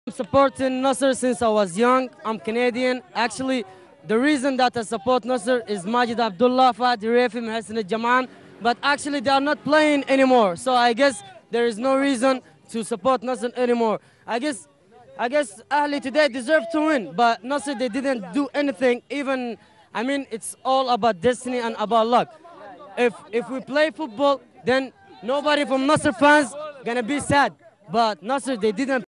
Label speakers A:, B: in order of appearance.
A: Supporting Nasser since I was young. I'm Canadian. Actually, the reason that I support Nasser is Majid Abdullah, Fadi Refi, Hassan Jaman. But actually, they are not playing anymore. So I guess there is no reason to support Nasser anymore. I guess Ahli today deserve to win, but Nasser they didn't do anything. Even I mean, it's all about destiny and about luck. If we play football, then nobody from Nasser fans gonna be sad. But Nasser they didn't